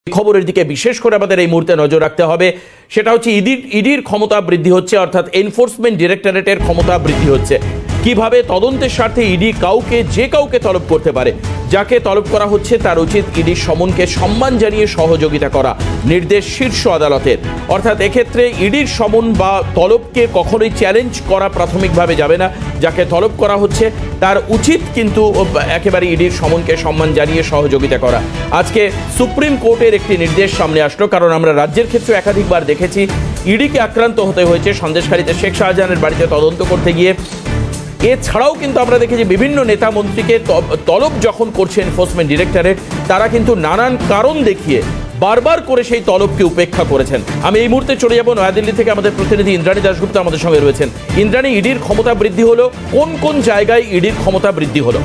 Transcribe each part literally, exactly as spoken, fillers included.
খবরের দিকে বিশেষ করে আমাদের এই মুহূর্তে নজর রাখতে হবে, সেটা হচ্ছে ইডির ইডির ক্ষমতা বৃদ্ধি হচ্ছে, অর্থাৎ এনফোর্সমেন্ট ডিরেক্টরেটের ক্ষমতা বৃদ্ধি হচ্ছে। কিভাবে তদন্তের স্বার্থে ইডি কাউকে যে কাউকে তলব করতে পারে, যাকে তলব করা হচ্ছে তার উচিত ইডির সমনকে সম্মান জানিয়ে সহযোগিতা করা, নির্দেশ শীর্ষ আদালতের। অর্থাৎ এক্ষেত্রে ইডির সমন বা তলবকে কখনোই চ্যালেঞ্জ করা প্রাথমিকভাবে যাবে না। যাকে তলব করা হচ্ছে তার উচিত কিন্তু একেবারে ইডির সমনকে সম্মান জানিয়ে সহযোগিতা করা। আজকে সুপ্রিম কোর্টের একটি নির্দেশ সামনে আসলো, কারণ আমরা রাজ্যের ক্ষেত্রে একাধিকবার দেখেছি ইডিকে আক্রান্ত হতে হয়েছে সন্দেশখালীতে শেখ শাহজাহানের বাড়িতে তদন্ত করতে গিয়ে। এছাড়াও কিন্তু আমরা দেখেছি বিভিন্ন নেতা মন্ত্রীকে তলব যখন করছে এনফোর্সমেন্ট ডিরেক্টরেট, তারা কিন্তু নানান কারণ দেখিয়ে বারবার করে সেই তলবকে উপেক্ষা করেছেন। আমি এই মুহূর্তে চলে যাব নয়াদিল্লি থেকে, আমাদের প্রতিনিধি ইন্দ্রাণী দাশগুপ্ত আমাদের সঙ্গে রয়েছেন। ইন্দ্রাণী, ইডির ক্ষমতা বৃদ্ধি হলো, কোন কোন জায়গায় ইডির ক্ষমতা বৃদ্ধি হলো?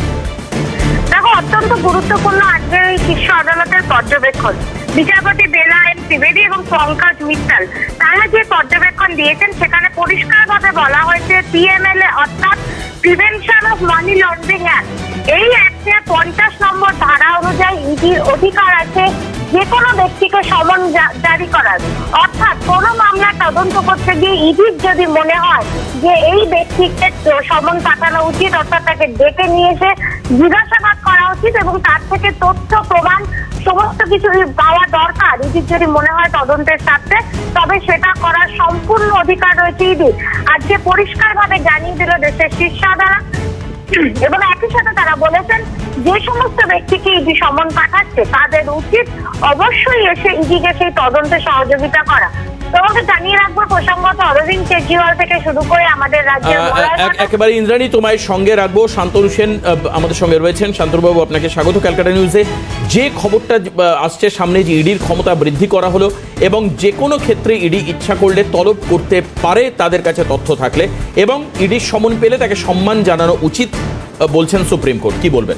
দেখো, অত্যন্ত গুরুত্বপূর্ণ আজকের এই শীর্ষ আদালতের পর্যবেক্ষণ। বিচারপতি বেলা এম ত্রিবেদী এবং পঙ্কজ মিত্তাল তারা যে পর্যবেক্ষণ দিয়েছেন সেখানে পরিষ্কারভাবে বলা হয়েছে পিএমএলএ অর্থাৎ prevention of money laundering act, এই অ্যাক্টে পঞ্চাশ নম্বর ধারা অনুযায়ী ইডির অধিকার আছে যে কোনো ব্যক্তিকে সমন জারি করার। অর্থাৎ কোনো মামলা তদন্ত করতে গিয়ে ইডির যদি মনে হয় যে এই ব্যক্তিকে সমন পাঠানো উচিত, অর্থাৎ তাকে ডেকে নিয়ে এসে জিজ্ঞাসাবাদ করা উচিত এবং তার থেকে তথ্য প্রমাণ সমস্ত কিছু পাওয়া দরকার, ইডির যদি মনে হয় তদন্তের স্বার্থে, তবে সেটা করার সম্পূর্ণ অধিকার রয়েছে ইডির। আজকে পরিষ্কারভাবে জানিয়ে দিল দেশের শীর্ষ আদালত। এবং একই সাথে তারা বলেছেন যে সমস্ত ব্যক্তিকে ইডি সমন পাঠাচ্ছে তাদের উচিত অবশ্যই এসে ইডিকে সেই তদন্তে সহযোগিতা করা। তোমাকে জানিয়ে রাখবো প্রসঙ্গত অরবিন্দ কেজরিওয়াল থেকে শুরু করে আমাদের রাজ্যের একেবারে ইন্দ্রাণী তোমায় সঙ্গে রাখবো। শান্তনু সেন আমাদের সঙ্গে রয়েছেন। শান্তনুবাবু, আপনাকে স্বাগত ক্যালকাটা নিউজে। যে খবরটা আসছে সামনে যে ইডির ক্ষমতা বৃদ্ধি করা হলো এবং যে কোনো ক্ষেত্রে ইডি ইচ্ছা করলে তলব করতে পারে তাদের কাছে তথ্য থাকলে, এবং ইডির সমন পেলে তাকে সম্মান জানানো উচিত বলছেন সুপ্রিম কোর্ট, কি বলবেন?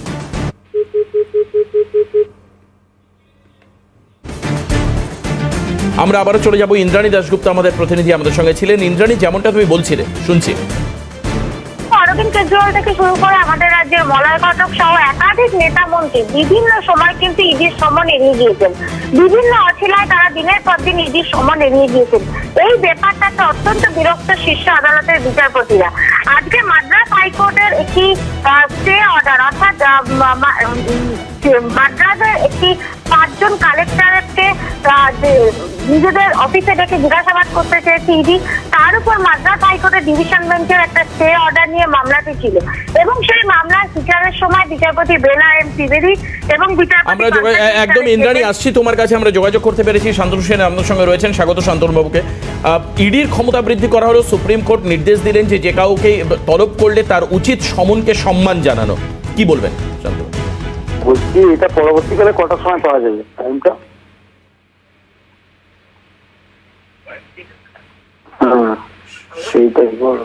আমরা আবারও চলে যাব ইন্দ্রাণী দাশগুপ্ত আমাদের প্রতিনিধি আমাদের সঙ্গে ছিলেন। ইন্দ্রাণী, যেমনটা তুমি বলছিলে শুনছি। অরবিন্দ কেজরিওয়াল থেকে শুরু করে আমাদের রাজ্যের মলয় ঘটক সহ একাধিক নেতা মন্ত্রী বিভিন্ন সময় কিন্তু ইডির সমন এড়িয়ে গিয়েছেন। বিভিন্ন অছিলায় তারা দিনের পর দিন ইডির সমন এড়িয়ে গিয়েছেন। এই ব্যাপারটাতে অত্যন্ত বিরক্ত শীর্ষ আদালতের বিচারপতিরা। আজকে মাদ্রাস হাইকোর্টের একটি স্টে অর্ডার, অর্থাৎ মাদ্রাসের একটি পাঁচজন কালেক্টরকে নিজেদের অফিসে ডেকে জিজ্ঞাসাবাদ করতে চেয়েছে ইডি, তার উপর মাদ্রাস হাইকোর্টের ডিভিশন বেঞ্চের একটা স্টে অর্ডার নিয়ে মামলাটি ছিল এবং সেই মামলার বিচারের সময় বিচারপতি বেলা এম ত্রিবেদী এবং বিচারপতি আমরা একদম ইন্দ্রাণী আসছি তোমার কাছে, আমরা যোগাযোগ করতে পেরেছি। শান্তনু সেন আমাদের সঙ্গে রয়েছেন, স্বাগত শান্তনুবাবুকে। ইডির ক্ষমতা বৃদ্ধি করা হলো, সুপ্রিম কোর্ট নির্দেশ দিলেন যে যে কাউকে তলব করলে তার উচিত সমনকে সম্মান জানানো, কি বলবেন শান্তনু? বলছি এটা পরবর্তীকালে কটার সময় পাওয়া যাবে টাইমটা? হ্যাঁ সেইটাই বড়।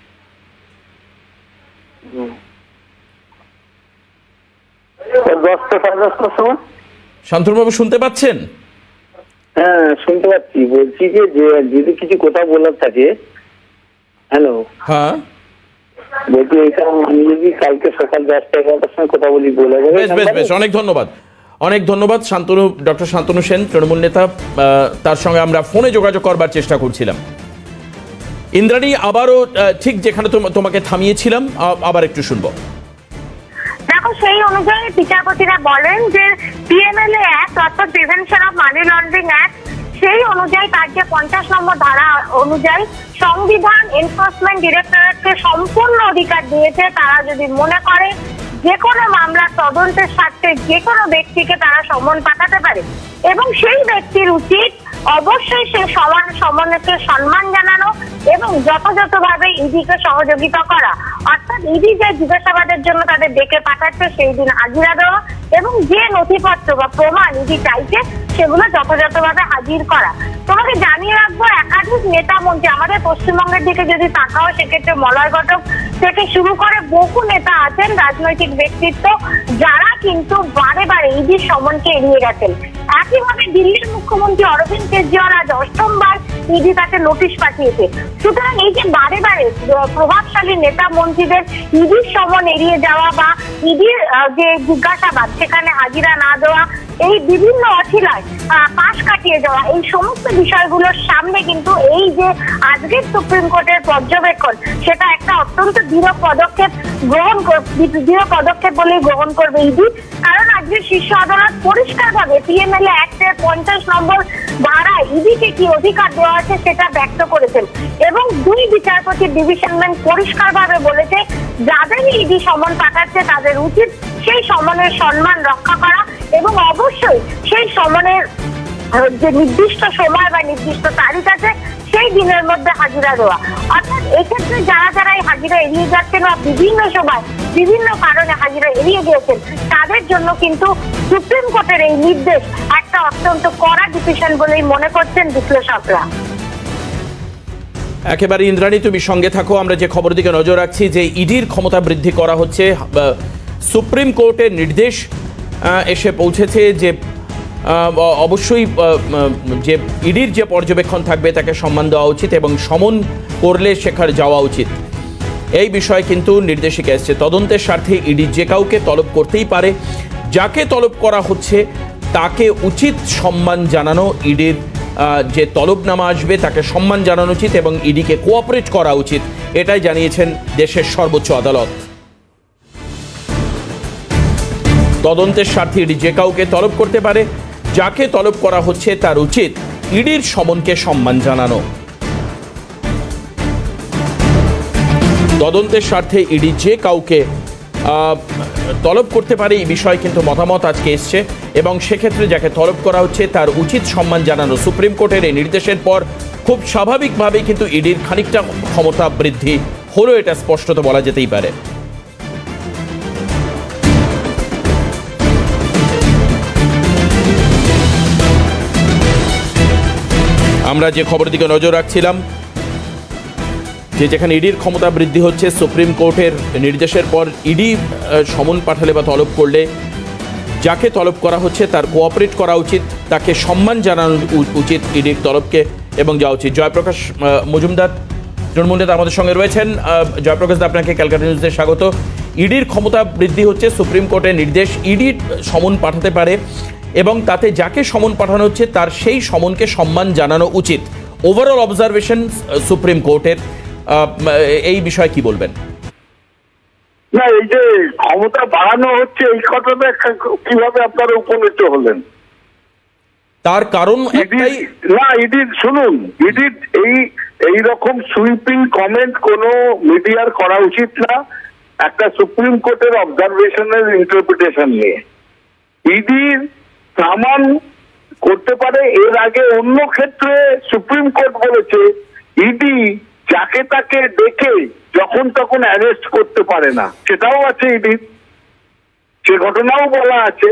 দশটা সাড়ে দশটার সময়। শান্তনুবাবু শুনতে পাচ্ছেন? হ্যাঁ শুনতে পাচ্ছি। বলছি যে যদি কিছু কথা বলার থাকে। হ্যালো। হ্যাঁ বলছি এইটা আমি যদি কালকে সকাল দশটা এগারোটার সময় কথা বলি বলে যাবে। বেশ বেশ বেশ, অনেক ধন্যবাদ অনেক ধন্যবাদ শান্তনু, ডক্টর শান্তনু সেন, তৃণমূল নেতা। তার সঙ্গে আমরা ফোনে যোগাযোগ করবার চেষ্টা করছিলাম। ইন্দ্রাণী, আবারও ঠিক যেখানে তোমাকে থামিয়েছিলাম আবার একটু শুনবো। দেখো, সেই অনুযায়ী বিচারপতিরা বলেন যে পিএমএলএ অ্যাক্ট অর্থাৎ prevention of money laundering act, সেই অনুযায়ী তার যে পঞ্চাশ নম্বর ধারা অনুযায়ী সংবিধান এনফোর্সমেন্ট ডিরেক্টরেটকে সম্পূর্ণ অধিকার দিয়েছে। তারা যদি মনে করে যে কোনো মামলার তদন্তের স্বার্থে যে কোনো ব্যক্তিকে তারা সমন পাঠাতে পারে এবং সেই ব্যক্তির উচিত অবশ্যই সে সমান সমনকে সম্মান জানানো এবং যথাযথভাবে ইডিকে সহযোগিতা করা। অর্থাৎ ইডি যে জিজ্ঞাসাবাদের জন্য তাদের ডেকে পাঠাচ্ছে সেই দিন হাজিরা দেওয়া এবং যে নথিপত্র বা প্রমাণ ইডি চাইছে সেগুলো যথাযথভাবে হাজির করা। তোমাকে জানিয়ে রাখবো একাধিক নেতা মন্ত্রী আমাদের পশ্চিমবঙ্গের দিকে যদি তাকাও, সেক্ষেত্রে মলয় ঘটক থেকে শুরু করে বহু নেতা আছেন, রাজনৈতিক ব্যক্তিত্ব, যারা কিন্তু বারে বারে ইডির সমনকে এড়িয়ে গেছেন। একইভাবে দিল্লির মুখ্যমন্ত্রী অরবিন্দ কেজরিওয়াল আজ অষ্টমবার ইডি তাকে নোটিশ পাঠিয়েছে। সুতরাং এই যে বারে বারে প্রভাবশালী নেতা মুখ্যমন্ত্রীদের ইডির সমন এড়িয়ে যাওয়া বা ইডির যে জিজ্ঞাসাবাদ সেখানে হাজিরা না দেওয়া, এই বিভিন্ন অছিলায় পাশ কাটিয়ে যাওয়া, এই সমস্ত বিষয়গুলোর সামনে কিন্তু এই যে আজকের সুপ্রিম কোর্টের পর্যবেক্ষণ সেটা একটা অত্যন্ত দৃঢ় পদক্ষেপ গ্রহণ দৃঢ় পদক্ষেপ বলেই গ্রহণ করবে ইডি। কারণ আজকে শীর্ষ আদালত পরিষ্কারভাবে পিএমএলএ অ্যাক্টের পঞ্চাশ নম্বর ধারায় ইডিকে কি অধিকার দেওয়া আছে সেটা ব্যক্ত করেছেন এবং দুই বিচারপতি ডিভিশন বেঞ্চ পরিষ্কারভাবে বলেছে যাদেরই ইডি সমন পাঠাচ্ছে তাদের উচিত সেই সমনের সম্মান রক্ষা করা এবং অবশ্যই সেই সমনের যে নির্দিষ্ট সময় বা নির্দিষ্ট তারিখ আছে সেই দিনের মধ্যে হাজিরা দেওয়া। অর্থাৎ এক্ষেত্রে যারা যারা এই হাজিরা এড়িয়ে যাচ্ছেন বা বিভিন্ন সময় বিভিন্ন কারণে হাজিরা এড়িয়ে গিয়েছেন তাদের জন্য কিন্তু সুপ্রিম কোর্টের এই নির্দেশ একটা অত্যন্ত কড়া ডিসিশন বলেই মনে করছেন বিশ্লেষকরা। একেবারে ইন্দ্রাণী, তুমি সঙ্গে থাকো। আমরা যে খবর দিকে নজর রাখছি যে ইডির ক্ষমতা বৃদ্ধি করা হচ্ছে, সুপ্রিম কোর্টের নির্দেশ এসে পৌঁছেছে যে অবশ্যই যে ইডির যে পর্যবেক্ষণ থাকবে তাকে সম্মান দেওয়া উচিত এবং সমন করলে সেখানে যাওয়া উচিত, এই বিষয়ে কিন্তু নির্দেশিকা এসছে। তদন্তের স্বার্থে ইডি যে কাউকে তলব করতেই পারে, যাকে তলব করা হচ্ছে তাকে উচিত সম্মান জানানো, ইডির যে তলবনামা আসবে তাকে সম্মান জানানো উচিত এবং ইডিকে কোঅপারেট করা উচিত, এটাই জানিয়েছেন দেশের সর্বোচ্চ আদালত। তদন্তের স্বার্থে ইডি যে কাউকে তলব করতে পারে, যাকে তলব করা হচ্ছে তার উচিত ইডির সমনকে সম্মান জানানো। তদন্তের স্বার্থে ইডি যে কাউকে তলব করতে পারে এই বিষয়ে কিন্তু মতামত আজকে এসছে এবং সেক্ষেত্রে যাকে তলব করা হচ্ছে তার উচিত সম্মান জানানো। সুপ্রিম কোর্টের এই নির্দেশের পর খুব স্বাভাবিকভাবেই কিন্তু ইডির খানিকটা ক্ষমতা বৃদ্ধি হলো, এটা স্পষ্টত বলা যেতেই পারে। আমরা যে খবরের দিকে নজর রাখছিলাম যে যেখানে ইডির ক্ষমতা বৃদ্ধি হচ্ছে, সুপ্রিম কোর্টের নির্দেশের পর ইডি সমন পাঠালে বা তলব করলে যাকে তলব করা হচ্ছে তার কোঅপারেট করা উচিত, তাকে সম্মান জানানো উচিত ইডির তলবকে এবং যাওয়া উচিত। জয়প্রকাশ মজুমদার তৃণমূল নেতা আমাদের সঙ্গে রয়েছেন। জয়প্রকাশ দা, আপনাকে ক্যালকাটা নিউজে স্বাগত। ইডির ক্ষমতা বৃদ্ধি হচ্ছে, সুপ্রিম কোর্টের নির্দেশ ইডির সমন পাঠাতে পারে এবং তাতে যাকে সমন পাঠানো হচ্ছে তার সেই সমনকে সম্মান জানানো উচিত। ওভারঅল অবজারভেশন সুপ্রিম কোর্টের এই বিষয়ে কি বলবেন? না, এই যে ক্ষমতা বাড়ানো হচ্ছে এই কথাটা কিভাবে আপনারা উপনীত হলেন? তার কারণ একটাই না, ইডির শুনুন, ইডির এই এই রকম সুইপিং কমেন্ট কোনো মিডিয়ার করা উচিত না একটা সুপ্রিম কোর্টের অবজারভেশনের ইন্টারপ্রিটেশন নিয়ে। ইডির সামান করতে পারে, এর আগে অন্য ক্ষেত্রে সুপ্রিম কোর্ট বলেছে ইডি যাকে তাকে ডেকে যখন তখন অ্যারেস্ট করতে পারে না, সেটাও আছে ইডির, সে ঘটনাও বলা আছে।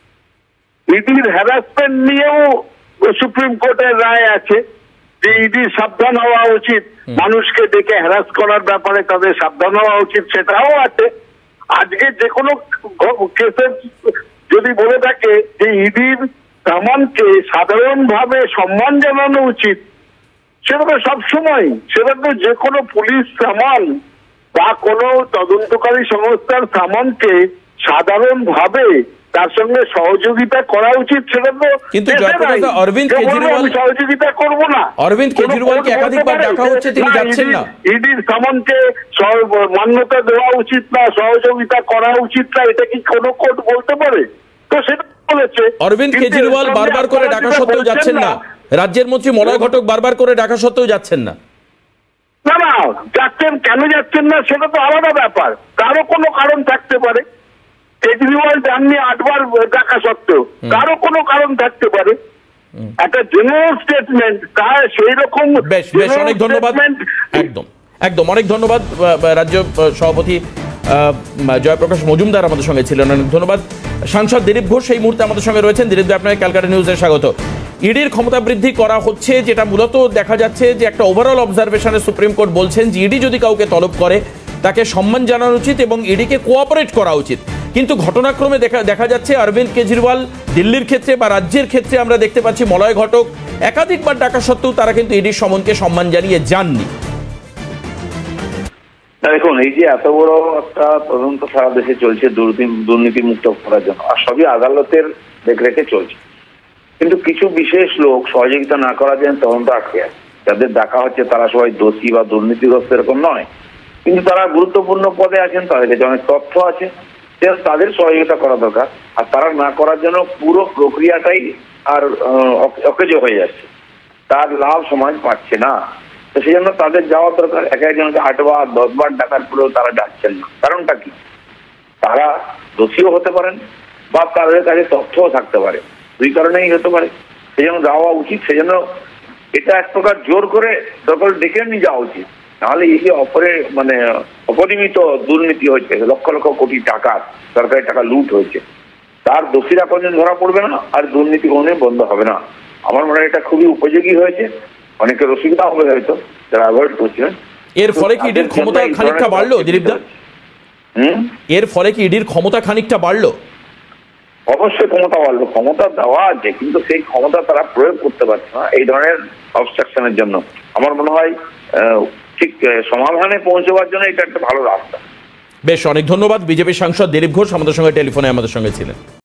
ইডির হ্যারাসমেন্ট নিয়েও সুপ্রিম কোর্টের রায় আছে যে ইডির সাবধান হওয়া উচিত, মানুষকে ডেকে হ্যারাস করার ব্যাপারে তাদের সাবধান হওয়া উচিত, সেটাও আছে। আজকে যে কোনো কেসের যদি বলে থাকে যে ইডির সামানকে সাধারণভাবে সম্মান জানানো উচিত, সেটা তো সবসময়, সেটা তো যে কোনো পুলিশ সামান বা কোনো তদন্তকারী সংস্থার সামানকে সাধারণভাবে তার সঙ্গে সহযোগিতা করা উচিত, সেটা তো। কিন্তু অরবিন্দ কেজরিওয়াল সহযোগিতা করবো না, অরবিন্দ কেজরিওয়ালকে একাধিকবার ডাকা হচ্ছে, তিনি যাচ্ছেন না। ইডির সামানকে মান্যতা দেওয়া উচিত না, সহযোগিতা করা উচিত না, এটা কি কোনো কোর্ট বলতে পারে? তো সেটা বলেছে। অরবিন্দ কেজরিওয়াল বারবার করে ডাকা সত্ত্বেও যাচ্ছেন না, রাজ্যের মন্ত্রী মলয় ঘটক বারবার করে ডাকা সত্ত্বেও যাচ্ছেন না। না না, যাচ্ছেন, কেন যাচ্ছেন না সেটা তো আলাদা ব্যাপার, তারও কোনো কারণ থাকতে পারে। কেজরিওয়াল যাননি আটবার ডাকা সত্ত্বেও, তারও কোনো কারণ থাকতে পারে। একটা জেনারেল স্টেটমেন্ট, তার সেই রকম। বেশ বেশ, অনেক ধন্যবাদ। একদম একদম অনেক ধন্যবাদ। রাজ্য সভাপতি জয়প্রকাশ মজুমদার আমাদের সঙ্গে ছিলেন, অনেক ধন্যবাদ। সাংসদ দিলীপ ঘোষ এই মুহূর্তে আমাদের সঙ্গে রয়েছেন। দিলীপ, আপনাকে ক্যালকাটা নিউজে স্বাগত। ইডির ক্ষমতা বৃদ্ধি করা হচ্ছে, যেটা মূলত দেখা যাচ্ছে যে একটা ওভারঅল অবজারভেশনে সুপ্রিম কোর্ট বলছেন যে ইডি যদি কাউকে তলব করে তাকে সম্মান জানানো উচিত এবং ইডিকে কোঅপারেট করা উচিত। কিন্তু ঘটনাক্রমে দেখা দেখা যাচ্ছে অরবিন্দ কেজরিওয়াল দিল্লির ক্ষেত্রে বা রাজ্যের ক্ষেত্রে আমরা দেখতে পাচ্ছি মলয় ঘটক একাধিকবার ডাকা সত্ত্বেও তারা কিন্তু ইডির সমনকে সম্মান জানিয়ে যাননি। দেখুন, এই যে এত বড় একটা তদন্ত সারা দেশে চলছে দুর্নীতি মুক্ত করার জন্য, আর সবই আদালতের দেখরেখে চলছে, কিন্তু কিছু বিশেষ লোক সহযোগিতা না করার জন্য তদন্ত আটকে আছে। যাদের দেখা হচ্ছে তারা সবাই দোষী বা দুর্নীতিগ্রস্ত এরকম নয়, কিন্তু তারা গুরুত্বপূর্ণ পদে আছেন, তাদের কাছে অনেক তথ্য আছে, তাদের সহযোগিতা করা দরকার। আর তারা না করার জন্য পুরো প্রক্রিয়াটাই আর অকেজ হয়ে যাচ্ছে, তার লাভ সমাজ পাচ্ছে না। তো সেই জন্য তাদের যাওয়া দরকার। এক একজনকে আটবার দশবার ডাকার পরেও তারা যাচ্ছেন না। কারণটা কি? তারা দোষীও হতে পারেন বা তাদের কাছে তথ্যও থাকতে পারে, দুই কারণেই হতে পারে। সেই জন্য যাওয়া উচিত। সেই জন্য এটা এক প্রকার জোর করে দখল ডেকে নিয়ে যাওয়া উচিত। নাহলে এই যে অপরে মানে অপরিমিত দুর্নীতি হয়েছে, লক্ষ লক্ষ কোটি টাকা সরকারি টাকা লুট হয়েছে, তার দোষীরা কোনদিন ধরা পড়বে না, আর দুর্নীতি কোনদিন বন্ধ হবে না। আমার মনে হয় এটা খুবই উপযোগী হয়েছে। অনেকের অসুবিধা হবে হয়তো যারা অ্যাভয়েড করছিলেন। এর ফলে কি ইডির ক্ষমতা খানিকটা বাড়লো দিলীপ দা? হুম এর ফলে কি ইডির ক্ষমতা খানিকটা বাড়লো? অবশ্যই ক্ষমতা বাড়লো। ক্ষমতা দেওয়া আছে, কিন্তু সেই ক্ষমতা তারা প্রয়োগ করতে পারছে না এই ধরনের অবস্ট্রাকশনের জন্য। আমার মনে হয় ঠিক সমাধানে পৌঁছবার জন্য এটা একটা ভালো রাস্তা। বেশ, অনেক ধন্যবাদ। বিজেপি সাংসদ দিলীপ ঘোষ আমাদের সঙ্গে টেলিফোনে আমাদের সঙ্গে ছিলেন।